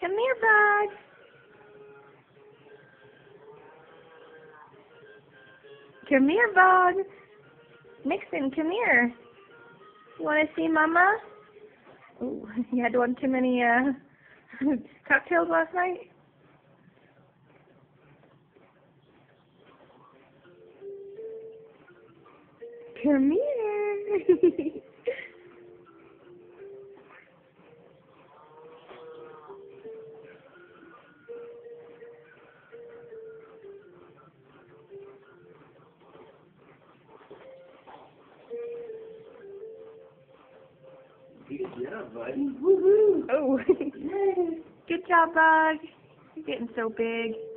Come here, bud. Come here, bud. Nixon, come here. You want to see Mama? Ooh, you had one too many cocktails last night? Come here. Good job, buddy. Woohoo! Oh. Good job, Bug. You're getting so big.